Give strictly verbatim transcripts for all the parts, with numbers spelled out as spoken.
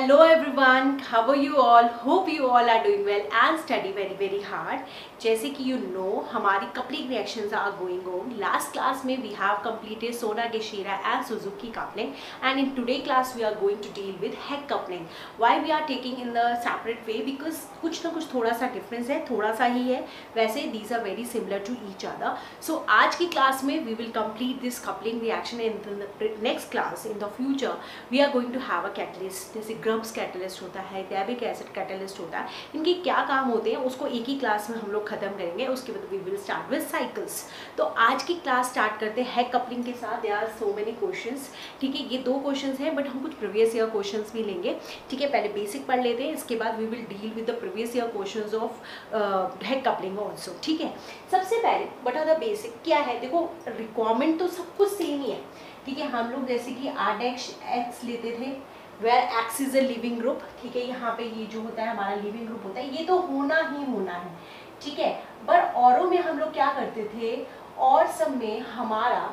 Hello everyone, how are you all? Hope you all are doing well and study very very hard. जैसे कि you know हमारी coupling reactions are going on. Last class में we have completed Sona Geshira and Suzuki coupling, and in today class we are going to deal with Heck coupling. Why we are taking in the separate way? Because कुछ ना कुछ थोड़ा सा difference है, थोड़ा सा ही है. वैसे these are very similar to each other. So आज की class में we will complete this coupling reaction. In the next class in the future we are going to have a catalyst. जैसे ग्रम्स कैटलिस्ट होता है, डैबिक एसिड कैटलिस्ट होता है, इनके क्या काम होते हैं उसको एक ही क्लास में हम लोग खत्म करेंगे. उसके बाद we will start with cycles. तो आज की क्लास स्टार्ट करते हैं हेक कपलिंग के साथ. There are so many questions. ठीक है, ये दो क्वेश्चंस हैं बट हम कुछ प्रीवियस ईयर क्वेश्चंस भी लेंगे. ठीक है, पहले बेसिक पढ़ लेते हैं, इसके बाद we will deal with the previous year questions of Heck coupling also. ठीक है, सबसे पहले व्हाट आर द बेसिक क्या है. देखो रिक्वायरमेंट तो सब कुछ सेम ही है. ठीक है, हम लोग जैसे कि आर डैश एक्स लेते थे where X is a leaving group. ठीक है, यहाँ पे ये जो होता है हमारा लिविंग ग्रुप होता है, ये तो होना ही होना है. ठीक है, पर औरों में हम लोग क्या करते थे, और सब में हमारा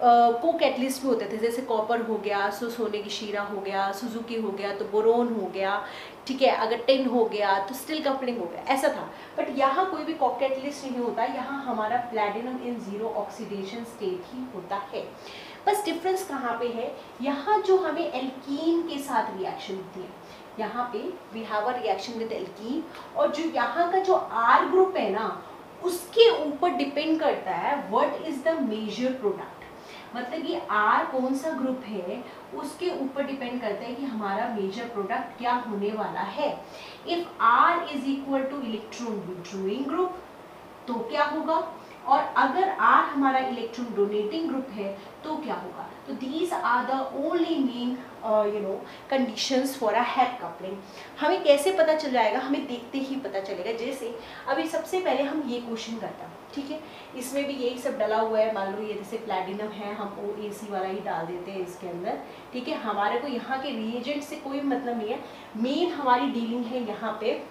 को कैटलिस्ट भी होते थे. जैसे कॉपर हो गया सो सोने की शीरा हो गया, सुजुकी हो गया तो बोरोन हो गया. ठीक है, अगर टिन हो गया तो स्टील कपलिंग हो गया, ऐसा था. बट यहाँ कोई भी को कैटलिस्ट नहीं होता, यहाँ हमारा platinum in zero oxidation state ही होता है. बस डिफरेंस कहाँ पे है, यहाँ जो हमें एल्कीन के साथ रिएक्शन होती है, यहाँ पे we have a reaction with alkene, और जो यहाँ का जो आर ग्रुप है ना उसके ऊपर डिपेंड करता है what is the major product. मतलब ये आर कौन सा ग्रुप है उसके ऊपर डिपेंड करता है कि हमारा मेजर प्रोडक्ट क्या होने वाला है. If R is equal to electron withdrawing group तो क्या होगा, और अगर आर हमारा इलेक्ट्रॉन डोनेटिंग ग्रुप है तो क्या होगा. तो these are the only main you know conditions for a Heck coupling. हमें कैसे पता चल जाएगा, हमें देखते ही पता चलेगा. जैसे अभी सबसे पहले हम ये क्वेश्चन करते हैं. ठीक है, इसमें भी यही सब डला हुआ है. मान लो ये जैसे प्लैटिनम है, हम ओ ए सी वाला ही डाल देते हैं इसके अंदर. ठीक है, हमारे को यहाँ के रिएजेंट से कोई मतलब नहीं है. मेन हमारी डीलिंग है यहाँ पे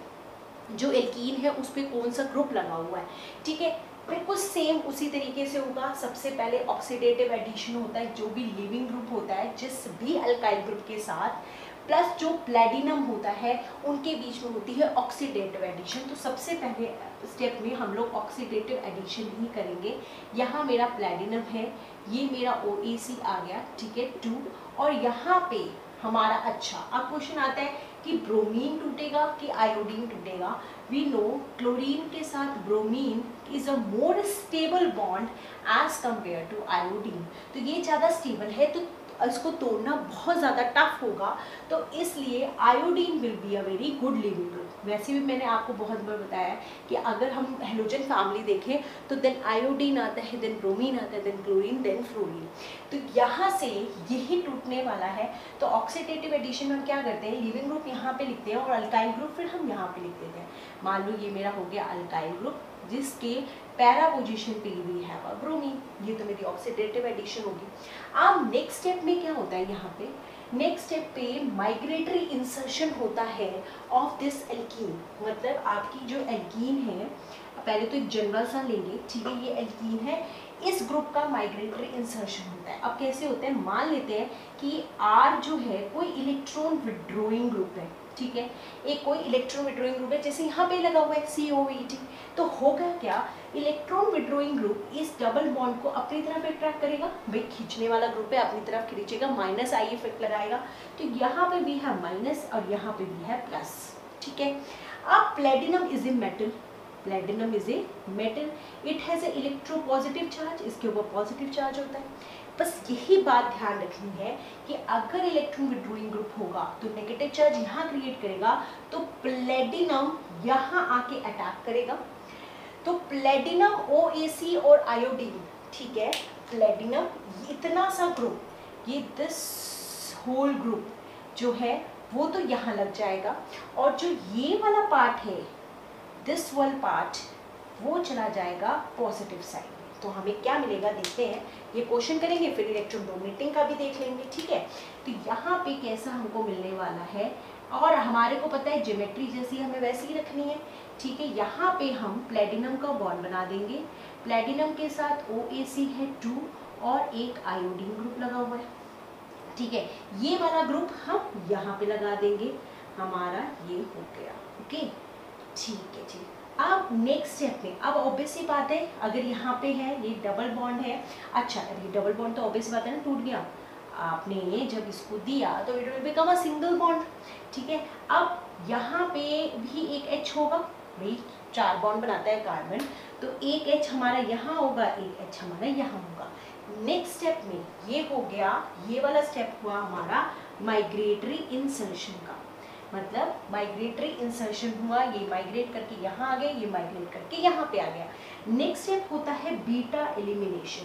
जो एल्कीन है उस पर कौन सा ग्रुप लगा हुआ है. ठीक है, बिल्कुल सेम उसी तरीके से होगा. सबसे पहले ऑक्सीडेटिव एडिशन होता है, जो भी लिविंग ग्रुप होता है जिस भी अल्काइल ग्रुप के साथ प्लस जो प्लैटिनम होता है उनके बीच में होती है ऑक्सीडेटिव एडिशन. तो सबसे पहले स्टेप में हम लोग ऑक्सीडेटिव एडिशन ही करेंगे. यहाँ मेरा प्लैटिनम है, ये मेरा ओ ए सी आ गया. ठीक है, टू, और यहाँ पे हमारा अच्छा अब क्वेश्चन आता है कि ब्रोमीन टूटेगा कि आयोडीन टूटेगा. वी नो क्लोरीन के साथ bromine is a more stable bond as compare to iodine. तो ये ज़्यादा स्टेबल है तो इसको तोड़ना बहुत ज़्यादा टफ होगा. तो इसलिए iodine will be a very good living group. वैसे भी मैंने आपको बहुत बार बताया कि अगर हम हेलोजन फैमिली देखें तो देन आयोडीन आता है, देन ब्रोमीन आता है, देन क्लोरीन, देन फ्लोरीन. तो यहाँ से यही टूटने वाला है. तो ऑक्सीडेटिव एडिशन में हम क्या करते हैं, लिविंग ग्रुप यहाँ पे लिखते हैं और अल्काइल ग्रुप फिर हम यहाँ पे लिख देते हैं. मान लो ये मेरा हो गया अल्काइल ग्रुप जिसके पैरा पोजीशन पे भी है ब्रोमीन. ये तो मेरी ऑक्सीडेटिव एडिशन होगी. अब नेक्स्ट स्टेप में क्या होता है, यहाँ पे नेक्स्ट स्टेप पे माइग्रेटरी इंसर्शन होता है ऑफ दिस एल्कीन. मतलब आपकी जो एल्कीन है, पहले तो एक जनरल सा लेंगे. ठीक है, ये एल्कीन है, इस ग्रुप का माइग्रेटरी इंसर्शन होता है. अब कैसे होता है, मान लेते हैं कि आर जो है कोई इलेक्ट्रॉन विड्रॉइंग ग्रुप है. ठीक है, एक कोई इलेक्ट्रॉन विड्रॉइंग ग्रुप है, जैसे यहाँ पे लगा हुआ है सी ओ ई टी. तो होगा क्या, इलेक्ट्रॉन विड्रॉइंग ग्रुप इस डबल बॉन्ड को अपनी तरफ अट्रैक्ट करेगा. भाई खींचने वाला ग्रुप है, अपनी तरफ खींचेगा, माइनस आई इफेक्ट लगाएगा. तो यहाँ पे भी है माइनस और यहाँ पे भी है प्लस. ठीक है, अब platinum is a metal. Platinum is a metal, it has a electropositive charge, इसके ऊपर पॉजिटिव चार्ज होता है. बस यही बात ध्यान रखनी है कि अगर इलेक्ट्रॉन विड्रॉइंग ग्रुप होगा तो नेगेटिव चार्ज यहाँ क्रिएट करेगा, तो प्लैटिनम यहाँ आके अटैक करेगा. तो प्लैटिनम ओ ए सी और आयोडीन. ठीक है, प्लैटिनम इतना सा ग्रुप, ये दिस होल ग्रुप जो है वो तो यहाँ लग जाएगा, और जो ये वाला पार्ट है दिस वाला पार्ट वो चला जाएगा पॉजिटिव साइड में. तो हमें क्या मिलेगा देखते हैं, ये क्वेश्चन करेंगे फिर इलेक्ट्रॉन डोनेटिंग का भी देख लेंगे. ठीक है, तो यहाँ पे कैसा हमको मिलने वाला है, और हमारे को पता है ज्योमेट्री जैसी हमें वैसी ही रखनी है. ठीक है, यहाँ पे हम प्लैटिनम का बॉन्ड बना देंगे. प्लैटिनम के साथ ओ ए सी है टू और एक आयोडीन ग्रुप लगा हुआ है. ठीक है, ये वाला ग्रुप हम यहाँ पे लगा देंगे, हमारा ये हो गया। ओके ठीक है जी। अब नेक्स्ट स्टेप में, अब ऑब्वियस सी बात है, अगर यहाँ पे है ये डबल बॉन्ड है, अच्छा ये डबल बॉन्ड तो ऑब्वियस बात है ना, टूट गया, आपने जब इसको दिया तो it will become a single bond. ठीक है, अब यहाँ पे भी एक एच होगा, भाई चार बॉन्ड बनाता है कार्बन, तो एक एच हमारा यहाँ होगा, एक एच हमारा यहाँ होगा। नेक्स्ट स्टेप में ये हो गया, ये वाला स्टेप हुआ हमारा माइग्रेटरी इंसर्शन का, मतलब माइग्रेटरी इंसर्शन हुआ, ये माइग्रेट करके यहाँ आ गए, ये माइग्रेट करके यहाँ पे आ गया। नेक्स्ट स्टेप होता है बीटा एलिमिनेशन।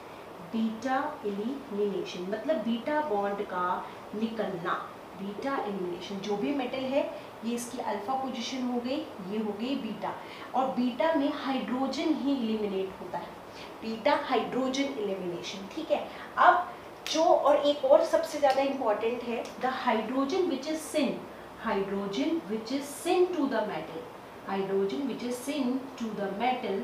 बीटा एलिमिनेशन मतलब बीटा बॉन्ड का निकलना, बीटा एलिमिनेशन। जो भी मेटल है ये इसकी अल्फा पोजीशन हो गई, ये हो गई बीटा, और बीटा में हाइड्रोजन ही एलिमिनेट होता है, बीटा हाइड्रोजन एलिमिनेशन। ठीक है, अब जो और एक और सबसे ज्यादा इंपॉर्टेंट है, the hydrogen which is syn, hydrogen which is syn to the metal, hydrogen which is syn to the metal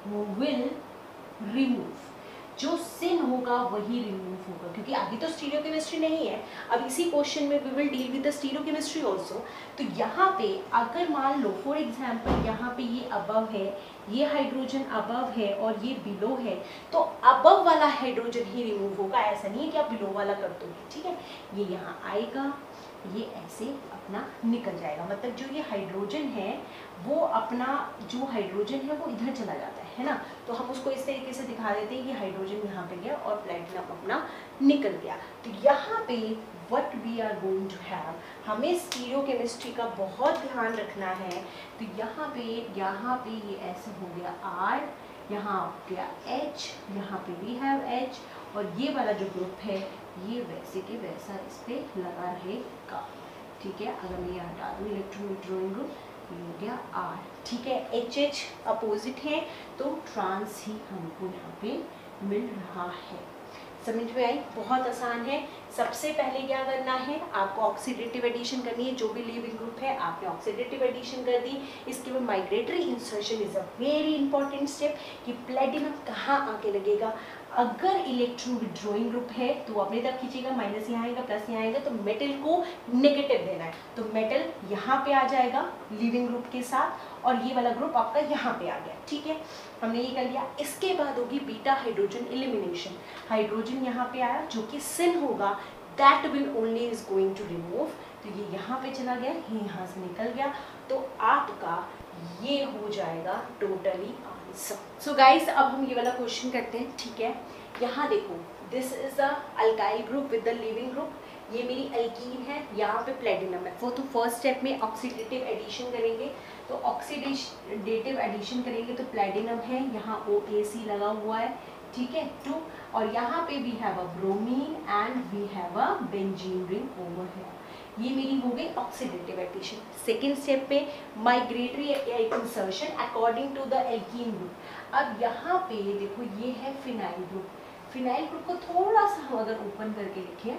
will remove, जो सिन होगा वही रिमूव होगा, क्योंकि अभी तो स्टीरियोकेमिस्ट्री नहीं है, अब इसी क्वेश्चन में we will deal with the stereochemistry also. तो यहाँ पे अगर मान लो फॉर एग्जांपल यहाँ पे ये अबव है, ये हाइड्रोजन अबव है और ये बिलो है, तो अबव वाला हाइड्रोजन ही रिमूव होगा, ऐसा नहीं है कि आप बिलो वाला कर दोगे। ठीक है, ये यहाँ आएगा, ये ऐसे अपना निकल जाएगा, मतलब जो ये हाइड्रोजन है वो अपना जो हाइड्रोजन है वो इधर चला जाता है है ना, तो हम उसको इस तरीके से दिखा देते हैं कि हाइड्रोजन यहाँ पे गया और प्लेटिनम अपना निकल गया। तो यहाँ पे what we are going to have, हमें स्टीरियोकेमिस्ट्री का बहुत ध्यान रखना है। तो यहाँ पे यहाँ पे ये ऐसे हो गया R, यहाँ हो गया H, यहाँ पे भी हैव H, और ये वाला जो ग्रुप है ये वैसे के वैसा इस पे लगा रहेगा। ठीक है, अगर मैं ये हटा दूँ इलेक्ट्रॉन विथड्रॉइंग ग्रुप, ये हो गया R। ठीक है, एच एच अपोजिट है तो ट्रांस ही हमको यहाँ पे मिल रहा है। समझ में आई? बहुत आसान है। सबसे पहले क्या करना है, आपको ऑक्सीडेटिव एडिशन करनी है, जो भी लीविंग ग्रुप है आपने ऑक्सीडेटिव एडिशन कर दी। इसके बाद migratory insertion is a very important step, कि प्लेटिनम कहाँ आके लगेगा। अगर इलेक्ट्रॉन विड्रॉइंग ग्रुप है तो अपनी तरफ खींचेगा, माइनस यहाँ आएगा, प्लस यहाँ आएगा, तो मेटल को नेगेटिव देना है, तो मेटल यहाँ पे आ जाएगा लिविंग ग्रुप के साथ, और ये वाला ग्रुप आपका यहाँ पे आ गया। ठीक है, हमने ये कर लिया। इसके बाद होगी बीटा हाइड्रोजन एलिमिनेशन। हाइड्रोजन यहाँ पे आया जो कि सिन होगा, that will only is going to remove, तो ये यहाँ पे चला गया, ये यहाँ से निकल गया, तो आपका ये हो जाएगा टोटली आंसर। सो गाइस, अब हम ये वाला क्वेश्चन करते हैं। ठीक है, यहाँ देखो, this is a alkyl group with the leaving group, ये मेरी अल्कीन है, यहाँ पे प्लेटिनम है। वो तो फर्स्ट स्टेप में ऑक्सीडेटिव एडिशन करेंगे, तो ऑक्सीडेटिव एडिशन करेंगे तो प्लेटिनम है, यहाँ ओ ए सी लगा हुआ है। ठीक है, टू, और यहाँ पे we have a bromine and we have a benzene ring over here. ये मेरी हो गई ऑक्सीडेटिव एडिशन। सेकेंड स्टेप पे migratory insertion according to the alkene group. अब यहाँ पे देखो, ये है फिनाइल ग्रुप। फिनाइल ग्रुप को थोड़ा सा हम अगर ओपन करके लिखें,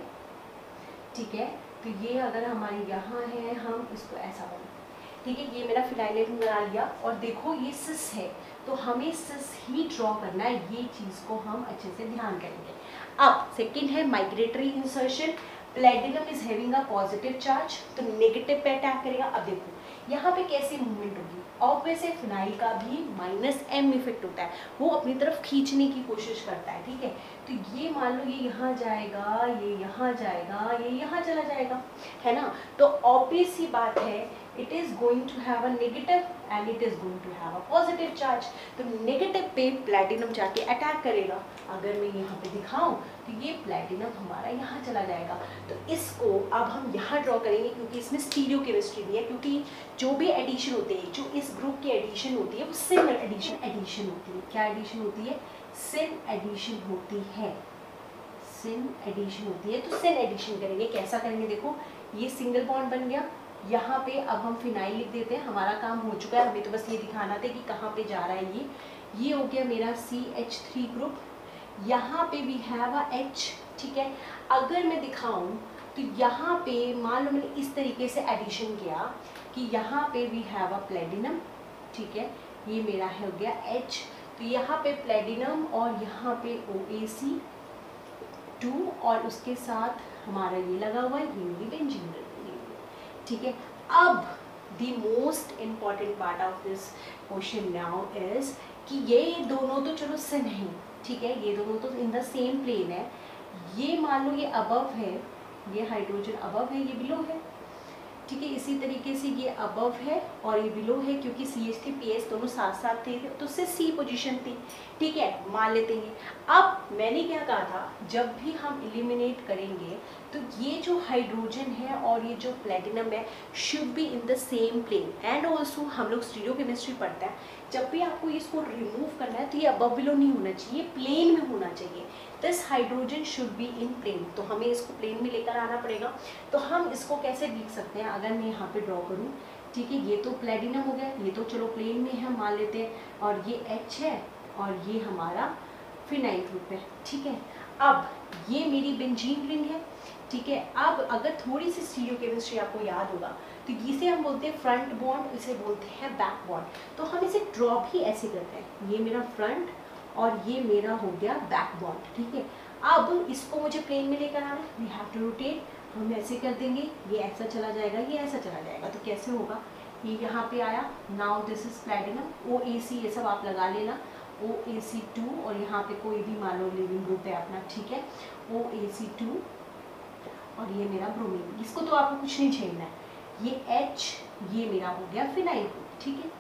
ठीक है, तो ये अगर हमारे यहाँ है, हम इसको ऐसा बना, ठीक है, ये मेरा फिनाइल बना लिया, और देखो ये सिस है, तो हमें सिस ही ड्रॉ करना है, ये चीज़ को हम अच्छे से ध्यान करेंगे। अब सेकेंड है migratory insertion. Platinum is having a positive charge, तो नेगेटिव पे अटैक करेगा। अब देखो यहाँ पे कैसी मूवमेंट होगी, ऑब्वियस है फिनाइल का भी माइनस एम इफेक्ट होता है, वो अपनी तरफ खींचने की कोशिश करता है। ठीक है, तो ये मान लो ये यहाँ जाएगा, ये यहाँ जाएगा, ये यहाँ चला जाएगा, है ना, तो ऑब्वियस ही बात है, it is going to have a negative and it is going to have a positive charge, तो नेगेटिव पे प्लेटिनम जाके अटैक करेगा। अगर मैं यहाँ पे दिखाऊं तो ये प्लेटिनम हमारा यहाँ चला जाएगा, तो इसको अब हम यहाँ ड्रॉ करेंगे, क्योंकि इसमें स्टीरियो केमिस्ट्री भी है, क्योंकि जो भी एडिशन होते हैं, जो इस ग्रुप की एडिशन होती है वो सिन एडिशन एडिशन होती है। क्या एडिशन होती है? सिन एडिशन होती है, सिन एडिशन होती है। तो सिन एडिशन करेंगे, कैसा करेंगे, देखो ये सिंगल बॉन्ड बन गया, यहाँ पे अब हम फिनाइल लिख देते हैं, हमारा काम हो चुका है। हमें तो बस ये दिखाना था कि कहाँ पे जा रहा है ये ये हो गया मेरा सी एच थ्री ग्रुप, यहाँ पे भी हैव अ H। ठीक है, अगर मैं दिखाऊं तो यहाँ पे मान लो मैंने इस तरीके से एडिशन किया कि यहाँ पे भी हैव अ प्लेटिनम, ठीक है, ये मेरा हो गया H, तो यहाँ पे प्लेटिनम और यहाँ पे O A C, टू और उसके साथ हमारा ये लगा हुआ है, ये मेरी बेंजीन रिंग है, ठीक है। अब the most important part of this question now is कि ये दोनों तो चलो सिन है, ठीक है, ये दोनों तो इन द सेम प्लेन है। ये मान लो ये अबव है, ये हाइड्रोजन अबव है, ये बिलो है, ठीक है। इसी तरीके से ये अबव है और ये बिलो है, क्योंकि C H three P H दोनों साथ साथ थे तो उससे सी पोजीशन थी, ठीक है, मान लेते हैं। अब मैंने क्या कहा था, जब भी हम एलिमिनेट करेंगे तो ये जो हाइड्रोजन है और ये जो प्लेटिनम है should be in the same plane. And also हम लोग स्टीरियोकेमिस्ट्री पढ़ते हैं, जब भी आपको इसको रिमूव करना है तो ये अबव बिलो नहीं होना चाहिए, प्लेन में होना चाहिए। This hydrogen should be in plane, तो हमें इसको प्लेन में लेकर आना पड़ेगा। तो हम इसको कैसे लिख सकते हैं, अगर मैं यहाँ पे ड्रॉ करूँ, ठीक है, ये तो प्लेटिनम हो गया, ये तो चलो प्लेन में है मान लेते हैं, और ये H है और ये हमारा फिनाइल ग्रुप है, ठीक है। अब ये मेरी बेंजीन रिंग है, ठीक है। अब अगर थोड़ी सी स्टीरियोकेमिस्ट्री आपको याद होगा तो इसे हम बोलते हैं फ्रंट बॉन्ड, इसे बोलते हैं बैक बॉन्ड। तो हम इसे ड्रॉ भी ऐसे करते हैं, ये मेरा फ्रंट और ये मेरा हो गया बैक बॉन्ड, ठीक है। अब इसको मुझे प्लेन में लेकर आना है, वी हैव टू रोटेट, हम ऐसे कर देंगे, ये ऐसा चला जाएगा, ये ऐसा चला जाएगा, तो कैसे होगा, ये यहाँ पे आया, now this is platinum, O A C ये सब आप लगा लेना, ओ ए सी टू, और यहाँ पे कोई भी मान लो लिविंग ग्रुप है अपना, ठीक है, ओ ए सी टू, और ये मेरा ब्रोमीन, इसको तो आपको कुछ नहीं छेड़ना है, ये H ये मेरा हो गया फिनाइल ग्रुप, ठीक है।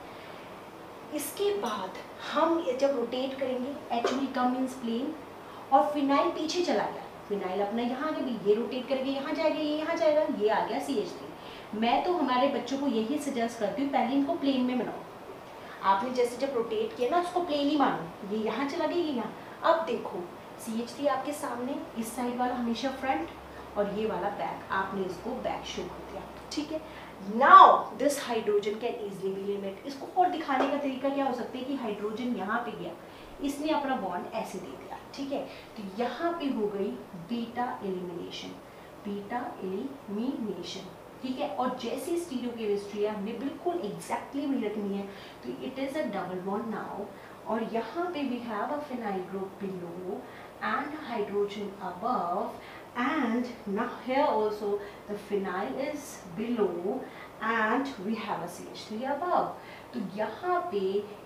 इसके बाद हम जब रोटेट करेंगे H will come in plane और फिनाइल पीछे चला गया, फिनाइल अपना यहाँ आगे भी, ये रोटेट करके यहाँ जाएगा, ये यहाँ जाएगा, ये आ गया सी एच थ्री। मैं तो हमारे बच्चों को यही सजेस्ट करती हूँ, पहले इनको प्लेन में बनाओ। आपने जैसे जब रोटेट किया ना, उसको प्लेन ही मानो, ये यहाँ चला गया, ये यहाँ। अब देखो सी एच थ्री आपके सामने, इस साइड वाला हमेशा फ्रंट और ये वाला बैक, आपने इसको बैक शो कर दिया, ठीक है। Now this hydrogen can easily be eliminated. इसको और दिखाने का तरीका क्या हो सकता है कि हाइड्रोजन यहाँ पे गया, इसने अपना बॉन्ड ऐसे दे दिया, ठीक है, तो यहाँ पे हो गई बीटा एलिमिनेशन, बीटा एलिमिनेशन, ठीक है। और जैसी स्टीरियोकेमिस्ट्री हमने बिल्कुल एग्जैक्टली भी रखनी है, तो it is a double bond now, और यहाँ पे we have a phenyl group below and hydrogen above, and now here also the phenyl is below and we have a C H three above। तो यहाँ पे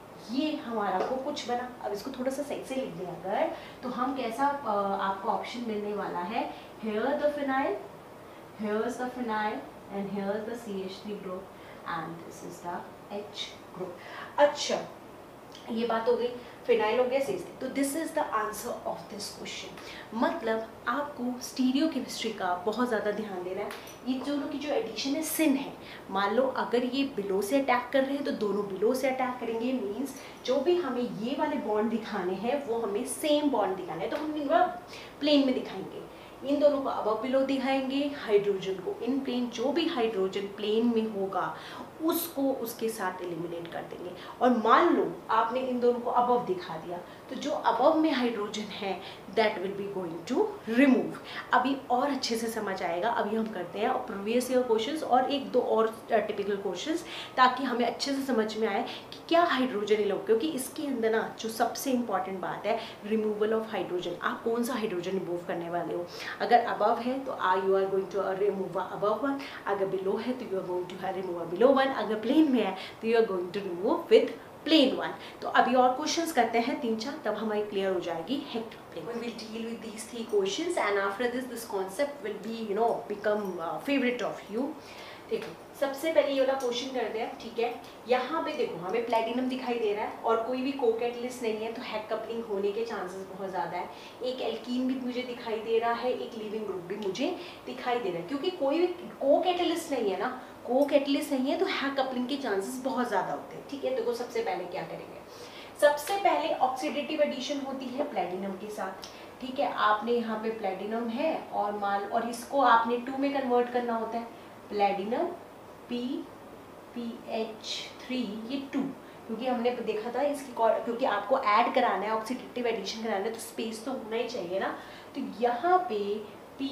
ये हमारा को कुछ बना। अब इसको थोड़ा सा सही से लिख दें अगर, तो हम कैसा आपको ऑप्शन मिलने वाला है, here the phenyl, here's the phenyl and here's the C H three group and this is the H group। अच्छा ये बात हो गई, फिनाइल हो गया सी एच थ्री। तो this is the answer of this question. मतलब आपको स्टीरियो केमिस्ट्री का बहुत ज़्यादा ध्यान देना है। ये दोनों की जो एडिशन है सिन है, मान लो अगर ये बिलो से अटैक कर रहे हैं तो दोनों बिलो से अटैक करेंगे, मीन्स जो भी हमें ये वाले बॉन्ड दिखाने हैं वो हमें सेम बॉन्ड दिखाने हैं, तो हम इनका प्लेन में दिखाएंगे। इन दोनों को अबव बिलो दिखाएंगे, हाइड्रोजन को इन प्लेन, जो भी हाइड्रोजन प्लेन में होगा उसको उसके साथ एलिमिनेट कर देंगे। और मान लो आपने इन दोनों को अबव दिखा दिया, तो जो अबव में हाइड्रोजन है that will be going to remove. अभी और अच्छे से समझ आएगा। अभी हम करते हैं प्रीवियस ईयर क्वेश्चंस और एक दो और टिपिकल क्वेश्चंस, ताकि हमें अच्छे से समझ में आए कि क्या हाइड्रोजन लोग, क्योंकि इसके अंदर ना जो सबसे इंपॉर्टेंट बात है रिमूवल ऑफ हाइड्रोजन। आप कौन सा हाइड्रोजन रिमूव करने वाले हो। अगर अबव है तो are you are going to remove above one, अगर बिलो है तो you are going to remove below one, अगर प्लेन में है तो you are going to remove with plane one. तो अभी और क्वेश्चंस करते हैं तीन चार, तब हमारी क्लियर हो जाएगी hector plane. We will deal with these three questions and after this this concept will be you know become uh, favorite of you। देखो सबसे पहले ये वाला क्वेश्चन करते हैं, ठीक है। यहाँ पे देखो हमें प्लेटिनम दिखाई दे रहा है और कोई भी को-कैटलिस्ट नहीं है, तो हेक कपलिंग होने के चांसेस बहुत ज़्यादा है। एक एल्कीन भी मुझे दिखाई दे रहा है, एक लिविंग ग्रुप भी मुझे दिखाई दे रहा है, क्योंकि कोई भी को-कैटलिस्ट नहीं है ना, को-कैटलिस्ट नहीं है तो हेक कपलिंग के चांसेस बहुत ज़्यादा होते हैं, ठीक है। देखो सबसे पहले क्या करेंगे, सबसे पहले ऑक्सीडेटिव एडिशन होती है प्लेटिनम के साथ, ठीक है। आपने यहाँ पे प्लेटिनम है और मान और इसको आपने टू में कन्वर्ट करना होता है, platinum P P H three, ये टू, क्योंकि हमने देखा था इसकी, क्योंकि आपको ऐड कराना है, ऑक्सीडेटिव एडिशन कराना है तो स्पेस तो होना ही चाहिए ना। तो यहाँ पे P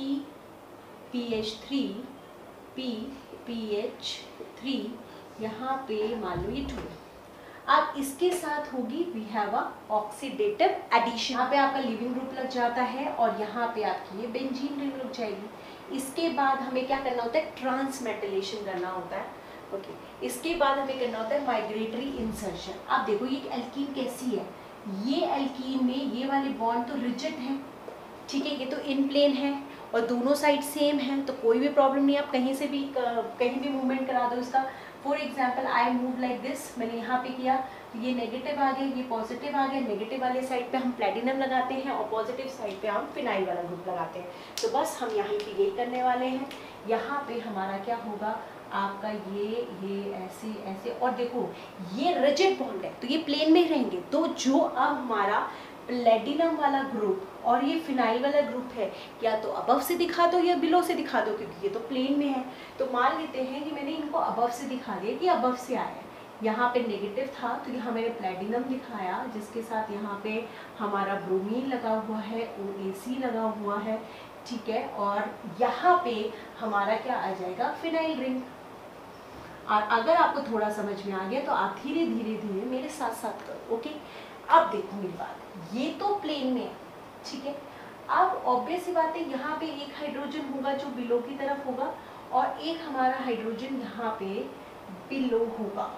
P H three P P H three, यहाँ पे मान लो ये टू। अब इसके साथ होगी we have a oxidative addition. यहाँ पे आपका लिविंग ग्रुप लग जाता है और यहाँ पे आपकी ये बेंजीन रिंग लग जाएगी। इसके बाद हमें क्या करना होता है, ट्रांसमेटलेशन करना होता है। Okay okay. इसके बाद हमें करना होता है माइग्रेटरी इंसर्शन। आप देखो ये एल्कीन कैसी है, ये एल्कीन में ये वाले बॉन्ड तो रिजिड है, ठीक है, ये तो इन प्लेन है और दोनों साइड सेम है, तो कोई भी प्रॉब्लम नहीं, आप कहीं से भी कहीं भी मूवमेंट करा दो इसका। For example I move like this, मैंने यहाँ पे किया तो ये नेगेटिव आ गया, ये पॉजिटिव आ गया। नेगेटिव वाले साइड पे हम प्लेटिनम लगाते हैं और पॉजिटिव साइड पे हम फिनाइल वाला ग्रुप लगाते हैं। तो बस हम यहाँ पे यही करने वाले हैं। यहाँ पे हमारा क्या होगा, आपका ये ये ऐसे ऐसे, और देखो ये रिजिड बॉन्ड है तो ये प्लेन में ही रहेंगे। तो जो अब हमारा प्लेटिनम वाला ग्रुप और ये फिनाइल वाला ग्रुप है, या तो अबव से दिखा दो या बिलो से दिखा दो, क्योंकि ये तो प्लेन में है। तो मान लेते हैं कि मैंने इनको अबव से दिखा दिया कि अबव से आया है। यहाँ पे नेगेटिव था तो यहाँ मैंने प्लेटिनम दिखाया, जिसके साथ यहाँ पे हमारा ब्रोमीन लगा हुआ है, ओ ए सी लगा हुआ है, ठीक है। और यहाँ पे हमारा क्या आ जाएगा, फिनाइल रिंग। और अगर आपको थोड़ा समझ में आ गया तो आप धीरे धीरे धीरे मेरे साथ साथ करो। ओके, अब देखो मेरी बात, ये तो प्लेन में है, ठीक है। अब ऑब्वियस सी बात है, यहाँ पे एक हाइड्रोजन होगा जो बिलो की तरफ होगा और एक हमारा हाइड्रोजन यहाँ पे बिलो होगा,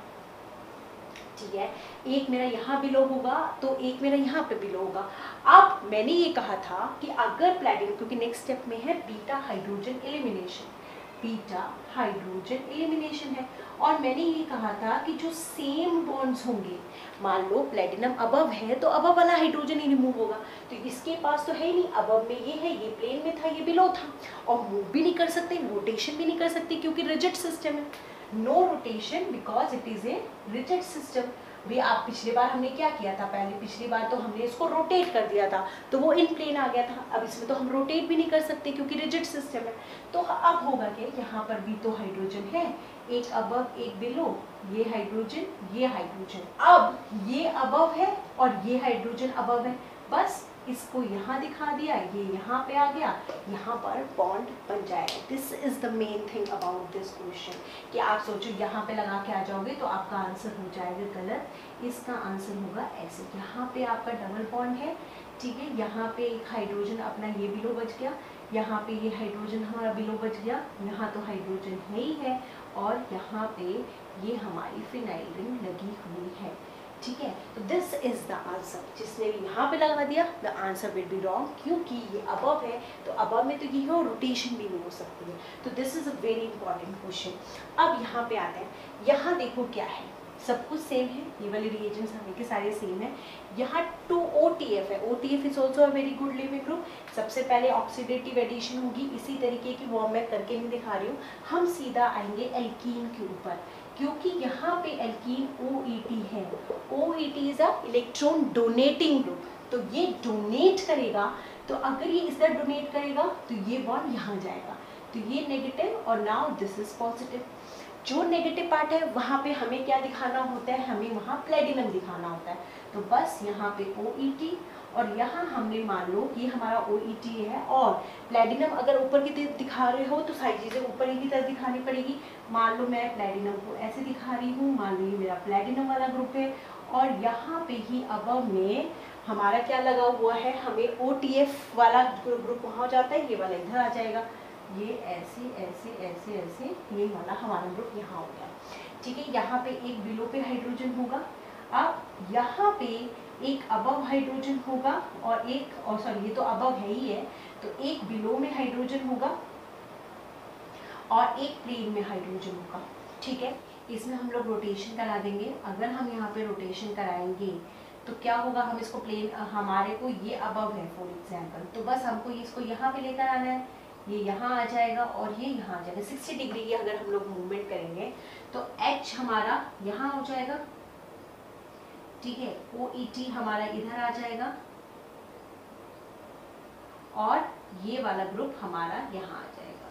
ठीक है। एक मेरा यहाँ बिलो होगा तो एक मेरा यहाँ पे बिलो होगा। अब मैंने ये कहा था कि अगर प्लेटिनम, क्योंकि नेक्स्ट स्टेप में है beta hydrogen elimination, beta hydrogen elimination है, और मैंने ये कहा था कि जो सेम बॉन्ड्स होंगे, मान लो प्लेटिनम अबव है तो अबव वाला हाइड्रोजन ही रिमूव होगा, तो इसके पास तो है ही नहीं, अबव में ये है, ये प्लेन में था, ये बिलो था, और मूव भी नहीं कर सकते, रोटेशन भी नहीं कर सकते क्योंकि रिजिड सिस्टम है। No rotation because it is a rigid system. भी आप पिछली बार हमने क्या किया था, पहले पिछली बार तो हमने इसको रोटेट कर दिया था तो वो इन प्लेन आ गया था। अब इसमें तो हम रोटेट भी नहीं कर सकते क्योंकि रिजिड सिस्टम है। तो अब होगा कि यहाँ पर भी तो हाइड्रोजन है, एक अबव एक बिलो, ये हाइड्रोजन ये हाइड्रोजन, अब ये अबव है और ये हाइड्रोजन अबव है, बस इसको यहाँ दिखा दिया, ये यहाँ पे आ गया, यहाँ पर बॉन्ड बन जाएगा। This is the main thing about this question, कि आप सोचो यहाँ पे लगा के आ जाओगे तो आपका आंसर हो जाएगा गलत। इसका आंसर होगा ऐसे, यहाँ पे आपका डबल बॉन्ड है, ठीक है, यहाँ पे एक हाइड्रोजन अपना ये बिलो बच गया, यहाँ पे ये हाइड्रोजन हमारा बिलो बच गया, यहाँ तो हाइड्रोजन है ही है, और यहाँ पे ये हमारी फिनाइल रिंग लगी हुई है, ठीक है। तो दिस इज द आंसर। जिसने भी यहाँ पे लगा दिया the answer will be wrong, क्योंकि ये अबव है तो अबव में तो ये हो, रोटेशन भी नहीं हो सकती है। तो this is a very important question. अब यहाँ पे आते हैं, यहाँ देखो क्या है, सब कुछ सेम है, ये वाले रिएजेंट्स हमें के सारे सेम है। यहाँ टू ओ टी एफ है, O T F is also a very good living group. सबसे पहले ऑक्सीडेटिव एडिशन होगी, इसी तरीके की वो मैं करके नहीं दिखा रही हूँ। हम सीधा आएंगे एल्कीन के ऊपर, क्योंकि यहाँ पे एल्कीन ओ ई टी है। O E T is a electron donating group, तो ये डोनेट करेगा, तो अगर ये इस तरह डोनेट करेगा तो ये बॉन्ड यहाँ जाएगा, तो ये नेगेटिव और नाउ दिस इज पॉजिटिव। जो नेगेटिव पार्ट है वहाँ पे हमें क्या दिखाना होता है, हमें वहाँ प्लेटिनम दिखाना होता है। तो बस यहाँ पे ओ ई टी, और यहाँ हमने मान लो ये हमारा ओ ई टी है, और प्लेटिनम अगर ऊपर की तरफ दिखा रहे हो तो सारी चीज़ें ऊपर ही की तरफ दिखानी पड़ेगी। मान लो मैं प्लेटिनम को ऐसे दिखा रही हूँ, मान लो ये मेरा प्लेटिनम वाला ग्रुप है, और यहाँ पे ही अबव में हमारा क्या लगा हुआ है, हमें ओ टी एफ वाला ग्रुप वहाँ जाता है, ये वाला इधर आ जाएगा, ये ऐसे ऐसे ऐसे ऐसे ये वाला हमारा ग्रुप यहाँ हो गया, ठीक है। यहाँ पे एक बिलो पे हाइड्रोजन होगा, अब यहाँ पे एक अबव हाइड्रोजन होगा और एक, और सॉरी ये तो अबव है ही है, तो एक बिलो में हाइड्रोजन होगा और एक प्लेन में हाइड्रोजन होगा, ठीक है। इसमें हम लोग रोटेशन करा देंगे। अगर हम यहाँ पे रोटेशन कराएंगे तो क्या होगा, हम इसको प्लेन, हमारे को ये अबव है फॉर एग्जाम्पल, तो बस हमको इसको यहाँ पे लेकर आना है, ये यहाँ आ जाएगा और ये यहाँ आ जाएगा। साठ डिग्री की अगर हम लोग मूवमेंट करेंगे तो H हमारा यहाँ हो जाएगा, ठीक है, O E T हमारा इधर आ जाएगा और ये वाला ग्रुप हमारा यहाँ आ जाएगा।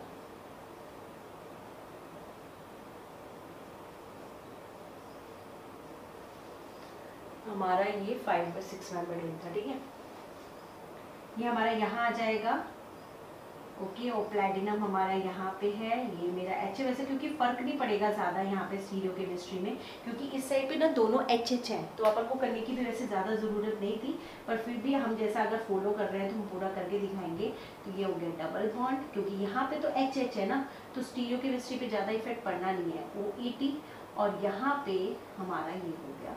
हमारा ये फाइव बाई सिक्स मेंबर था, ठीक है, ये हमारा यहाँ आ जाएगा ओके okay, और प्लेटिनम हमारा यहाँ पे है, ये मेरा एच है। वैसे क्योंकि फर्क नहीं पड़ेगा ज़्यादा यहाँ पे स्टीरियो केमिस्ट्री में, क्योंकि इस साइड पे ना दोनों एच एच हैं, तो अपन को करने की भी वैसे ज़्यादा ज़रूरत नहीं थी, पर फिर भी हम जैसा अगर फॉलो कर रहे हैं तो हम पूरा करके दिखाएंगे। तो ये हो गया डबल बॉन्ड, क्योंकि यहाँ पे तो एच एच है ना, तो स्टीरियो केमिस्ट्री पे ज़्यादा इफेक्ट पड़ना नहीं है। ओ ई टी, और यहाँ पे हमारा ये हो गया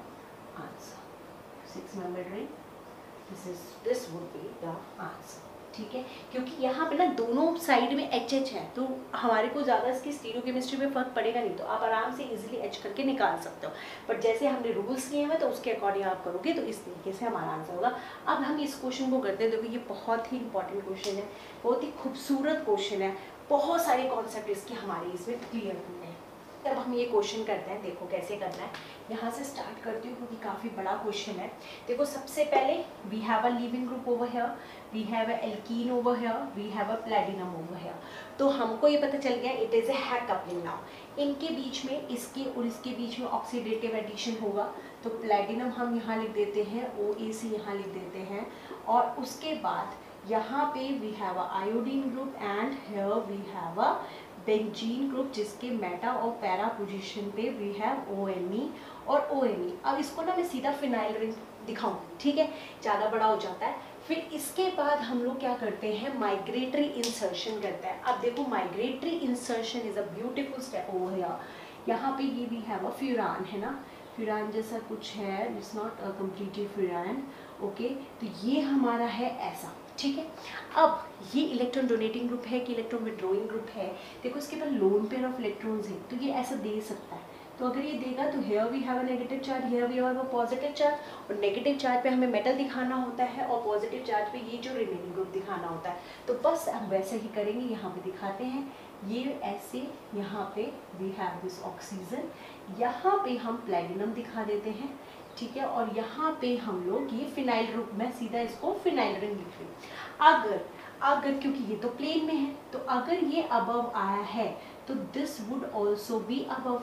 answer, six membered ring, this is this would be the answer. ठीक है, क्योंकि यहाँ पे ना दोनों साइड में एच एच है, तो हमारे को ज़्यादा इसकी स्टीरियो केमिस्ट्री में फर्क पड़ेगा नहीं, तो आप आराम से इजीली एच करके निकाल सकते हो। बट जैसे हमने रूल्स लिए हैं तो उसके अकॉर्डिंग आप करोगे तो इस तरीके से हमारा आंसर होगा। अब हम इस क्वेश्चन को करते हैं। देखो ये बहुत ही इंपॉर्टेंट क्वेश्चन है, बहुत ही खूबसूरत क्वेश्चन है, बहुत सारे कॉन्सेप्ट इसके हमारे इसमें क्लियर हुए हैं। तब हम ये क्वेश्चन करते हैं, देखो कैसे करना है। यहाँ से स्टार्ट करती हूँ क्योंकि काफ़ी बड़ा क्वेश्चन है। देखो सबसे पहले we have a leaving group over here, we have a alkene over here, we have a platinum over here. तो हमको ये पता चल गया it is a Heck coupling now. इनके बीच में, इसके और इसके बीच में ऑक्सीडेटिव एडिशन होगा, तो प्लेटिनम हम यहाँ लिख देते हैं, ओ ए सी यहाँ लिख देते हैं, और उसके बाद यहाँ पे we have a iodine group and here we have a benzene group, जिसके मेटा और पैरा पोजीशन पे we have O M E और ओ एम ई। अब इसको ना मैं सीधा फिनाइल रिंग दिखाऊंगी, ठीक है, ज़्यादा बड़ा हो जाता है। फिर इसके बाद हम लोग क्या करते हैं, माइग्रेटरी इंसर्शन करते हैं। अब देखो migratory insertion is a beautiful step over here. यहाँ पे ये वी हैव अ फ्यूरान, है ना, फ्यूरान जैसा कुछ है, it's not a completely furan, okay. तो ये हमारा है ऐसा, ठीक है। अब ये इलेक्ट्रॉन डोनेटिंग ग्रुप है कि इलेक्ट्रॉन विड्रॉइंग ग्रुप है, देखो इसके पास लोन पेयर ऑफ इलेक्ट्रॉन्स है, तो ये ऐसा दे सकता है। तो अगर ये देगा तो here we have a negative charge, here we have a positive charge, और नेगेटिव चार्ज पे हमें मेटल दिखाना होता है और पॉजिटिव चार्ज पे ये जो रिमेनिंग ग्रुप दिखाना होता है। तो बस हम वैसे ही करेंगे, यहाँ पे दिखाते हैं ये ऐसे, यहाँ पे वी हैव दिस ऑक्सीजन, यहाँ पे हम प्लेटिनम दिखा देते हैं, ठीक है, और यहाँ पे हम लोग ये फिनाइल ग्रुप, मैं सीधा इसको फिनाइल रिंग लिख रही हूँ। अगर अगर क्योंकि ये तो प्लेन में है, तो अगर ये अबव आया है तो this would also be above,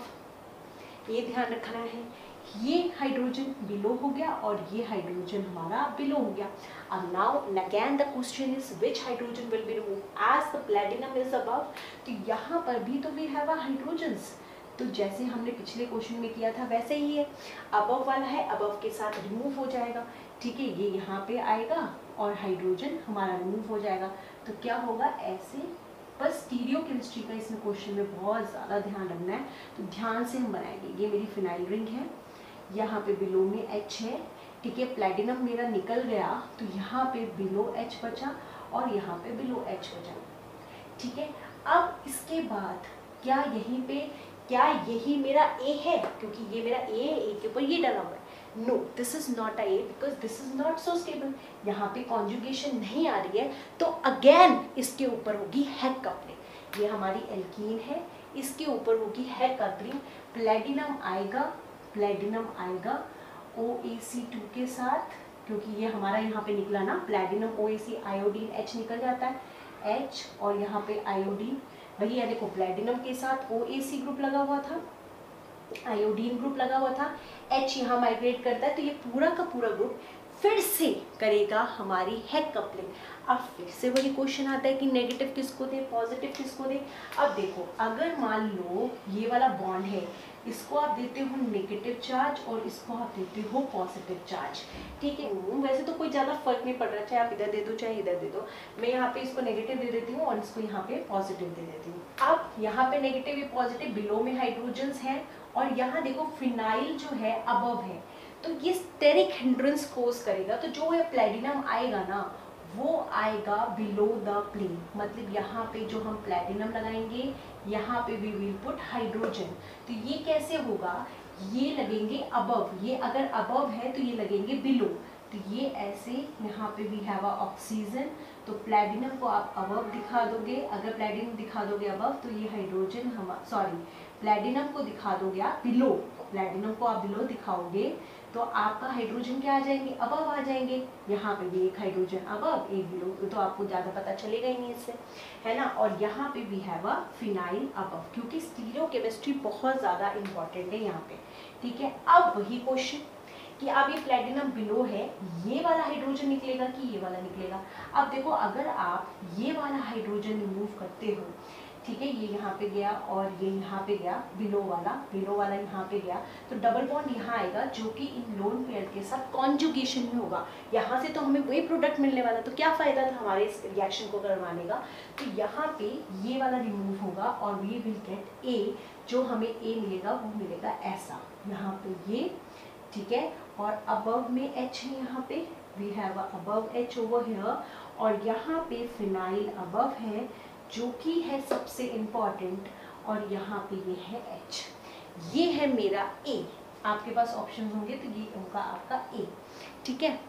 ये ध्यान रखना है। ये हाइड्रोजन बिलो हो गया और ये हाइड्रोजन हमारा बिलो हो गया। अब now again the question is which hydrogen will be remove as the platinum is above. तो यहाँ पर भी तो वी हैव अ हाइड्रोजन्स, तो जैसे हमने पिछले क्वेश्चन में किया था वैसे ही है, अबव वाला है, अबव के साथ रिमूव हो जाएगा, ठीक है, ये यहाँ पे आएगा और हाइड्रोजन हमारा रिमूव हो जाएगा। तो क्या होगा ऐसे, बस स्टीरियो केमिस्ट्री का इसमें क्वेश्चन में बहुत ज़्यादा ध्यान रखना है, तो ध्यान से हम बनाएंगे। ये मेरी फिनाइल रिंग है, यहाँ पे बिलो में एच है, ठीक है, प्लेटिनम मेरा निकल गया तो यहाँ पे बिलो एच बचा और यहाँ पे बिलो एच बचा, ठीक है। अब इसके बाद क्या यहीं पे, क्या यही मेरा ए है, क्योंकि ये मेरा ए है, ए के ऊपर ये डला हुआ है, no this is not a A because this is not so stable, यहाँ पे कॉन्जुगेशन नहीं आ रही है, तो अगेन इसके ऊपर होगी हैक कपलिंग। ये हमारी एल्कीन है, इसके ऊपर होगी हैक कपलिंग, प्लेटिनम आएगा, प्लेटिनम आएगा ओ ए सी टू के साथ, क्योंकि ये हमारा यहाँ पे निकला ना platinum O A C, iodine H निकल जाता है, एच और यहाँ पे आयोडीन, वही है, देखो प्लेटिनम के साथ ओ ए सी ग्रुप लगा हुआ था, आयोडीन ग्रुप लगा हुआ था, एच यहाँ माइग्रेट करता है, तो ये पूरा का पूरा ग्रुप फिर से करेगा हमारी हैक कपलिंग। अब फिर से वही क्वेश्चन आता है कि नेगेटिव किसको दे, पॉजिटिव किसको दे। अब देखो अगर मान लो ये वाला बॉन्ड है, इसको आप देते हो नेगेटिव चार्ज और इसको आप देते हो पॉजिटिव चार्ज, ठीक है। वैसे तो कोई ज़्यादा फर्क नहीं पड़ रहा, चाहे आप इधर दे दो चाहे इधर दे दो, मैं यहाँ पे इसको नेगेटिव दे देती हूँ और इसको यहाँ पे पॉजिटिव दे देती हूँ। अब यहाँ पे नेगेटिव या पॉजिटिव, बिलो में हाइड्रोजन्स हैं और यहाँ देखो फिनाइल जो है अबव है, तो ये स्टेरिक हिंड्रेंस कोज करेगा, तो जो है प्लेटिनम आएगा ना वो आएगा बिलो द प्लेन, मतलब यहाँ पे जो हम प्लेटिनम लगाएंगे यहाँ पे वी विल पुट हाइड्रोजन, तो ये कैसे होगा, ये लगेंगे अबव, ये अगर अबव है तो ये लगेंगे बिलो, तो ये ऐसे यहाँ पे वी हैव अ ऑक्सीजन, तो प्लेटिनम को आप अबव दिखा दोगे, अगर प्लेटिनम दिखा दोगे अबव तो ये हाइड्रोजन हम सॉरी प्लेटिनम को दिखा दोगे आप बिलो, प्लेटिनम को आप बिलो दिखाओगे तो आपका हाइड्रोजन क्या आ जाएंगे, अबव आ जाएंगे, यहाँ पे भी एक हाइड्रोजन अबव एक बिलो, तो आपको ज़्यादा पता चलेगा ही नहीं इससे, है ना। और यहाँ पे we have a phenyl above, क्योंकि स्टीरियो केमिस्ट्री बहुत ज़्यादा इंपॉर्टेंट है यहाँ पे, ठीक है। अब वही क्वेश्चन, कि अब ये प्लेटिनम बिलो है, ये वाला हाइड्रोजन निकलेगा कि ये वाला निकलेगा। अब देखो अगर आप ये वाला हाइड्रोजन रिमूव करते हो, ठीक है, ये यहाँ पे गया और ये यहाँ पे गया, बिलो वाला बिलो वाला यहाँ पे गया, तो डबल बॉन्ड यहाँ आएगा जो कि इन लोन पेयर के साथ कॉन्जुगेशन में होगा। यहाँ से तो हमें वही प्रोडक्ट मिलने वाला, तो क्या फायदा था हमारे इस रिएक्शन को करवाने का। तो यहाँ पे ये वाला रिमूव होगा और वी विल गेट ए, जो हमें ए मिलेगा वो मिलेगा ऐसा, यहाँ पे ये, ठीक है, और अबव में एच है, यहाँ पे we have above H over here, और यहाँ पे फिनाइल अबव है जो कि है सबसे इम्पॉर्टेंट, और यहाँ पे ये है H, ये है मेरा A। आपके पास ऑप्शन होंगे तो ये होगा आपका A, ठीक है।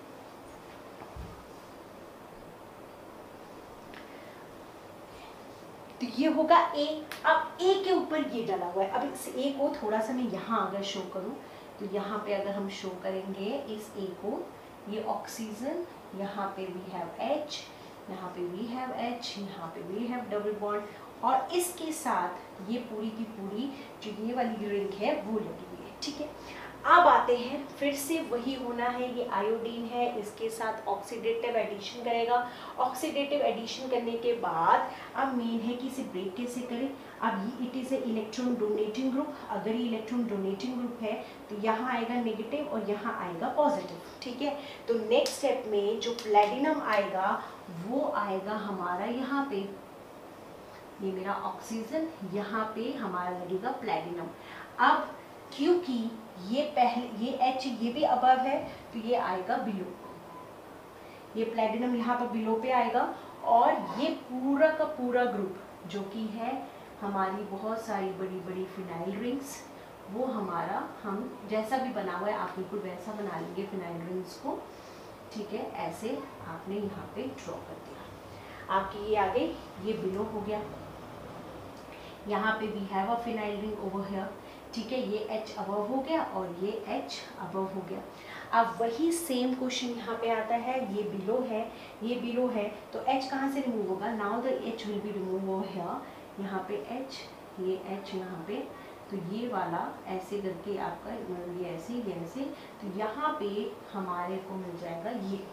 तो ये होगा A। अब A के ऊपर ये डला हुआ है। अब इस A को थोड़ा सा मैं यहाँ अगर शो करूँ तो यहाँ पे अगर हम शो करेंगे इस A को, ये ऑक्सीजन, यहाँ पे वी हैव H, यहाँ पे वी हैव H, यहाँ पे वी हैव डबल बॉन्ड, और इसके साथ ये पूरी की पूरी जो ये वाली रिंग है वो लगी हुई है, ठीक है। अब आते हैं, फिर से वही होना है, ये आयोडीन है, इसके साथ ऑक्सीडेटिव एडिशन करेगा। ऑक्सीडेटिव एडिशन करने के बाद अब मेन है कि इसे ब्रेक कैसे करें। अब ये it is a electron donating group. अगर ये इलेक्ट्रॉन डोनेटिंग ग्रुप है तो यहाँ आएगा नेगेटिव और यहाँ आएगा पॉजिटिव, ठीक है। तो नेक्स्ट स्टेप में जो प्लेटिनम आएगा वो आएगा हमारा यहाँ पे, ये मेरा ऑक्सीजन, यहाँ पे हमारा लगेगा प्लेटिनम। अब क्योंकि ये पहले ये H ये भी अबव है तो ये आएगा बिलो, ये प्लेटिनम यहाँ पर बिलो पे आएगा, और ये पूरा का पूरा ग्रुप जो कि है हमारी बहुत सारी बड़ी बड़ी फिनाइल रिंग्स, वो हमारा हम जैसा भी बना हुआ है आप बिल्कुल वैसा बना लेंगे फिनाइल रिंग्स को, ठीक है। ऐसे आपने यहाँ पे ड्रॉ कर दिया, आपकी ये आ गई, ये बिलो हो गया। यहाँ पे we have a phenyl ring over here, ठीक है, ये H अबव हो गया और ये H अबव हो गया। अब वही सेम क्वेश्चन यहाँ पे आता है, ये बिलो है, ये बिलो है, तो H कहाँ से रिमूव होगा। Now the H will be remove over here, यहाँ पे H, ये H यहाँ पे, तो ये वाला ऐसे करके आपका ये ऐसे ये ऐसे, तो यहाँ पे हमारे को मिल जाएगा ये,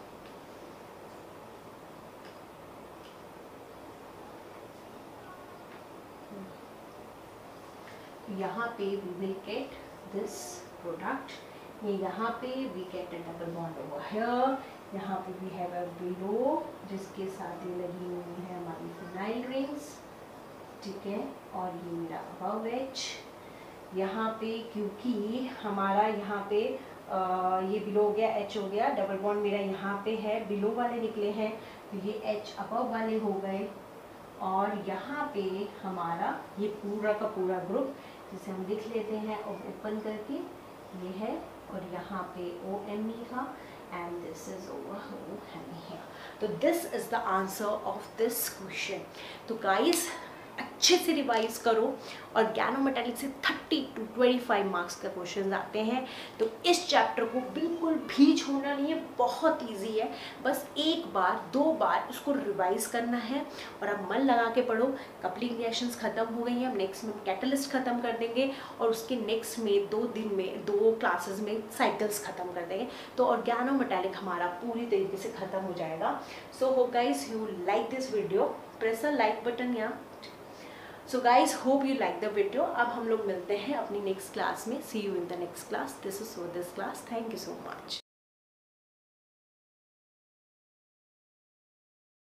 यहाँ पे we will get this product, ये यहाँ पे we get a double bond over here, यहाँ पे वी हैव अ बिलो जिसके साथ ये लगी हुई है हमारी फिनाइल रिंग्स, ठीक है, और ये मेरा अबव एच। यहाँ पे क्योंकि हमारा यहाँ पे आ, ये बिलो हो गया, एच हो गया, डबल बॉन्ड मेरा यहाँ पे है, बिलो वाले निकले हैं तो ये एच अबव वाले हो गए, और यहाँ पे हमारा ये पूरा का पूरा ग्रुप जिसे हम लिख लेते हैं और ओपन करके ये है, और यहाँ पे O M E था and this is over O M E here. तो this is the answer of this question. तो guys अच्छे से रिवाइज करो, और गैनोमेटालिक से thirty two twenty five marks का क्वेश्चन आते हैं, तो इस चैप्टर को बिल्कुल भी छोड़ना नहीं है, बहुत इजी है, बस एक बार दो बार उसको रिवाइज करना है, और अब मन लगा के पढ़ो। कपलिंग रिएक्शंस खत्म हो गई हैं, अब नेक्स्ट में कैटलिस्ट खत्म कर देंगे, और उसके नेक्स्ट में दो दिन में दो क्लासेस में साइकिल्स खत्म कर देंगे, तो ऑर्गेनोमेटालिक हमारा पूरी तरीके से खत्म हो जाएगा। So hope guys you like this video, press the like button यहाँ। So guys hope you like the video. अब हम लोग मिलते हैं अपनी नेक्स्ट क्लास में। See you in the next class. This is for this class. Thank you so much.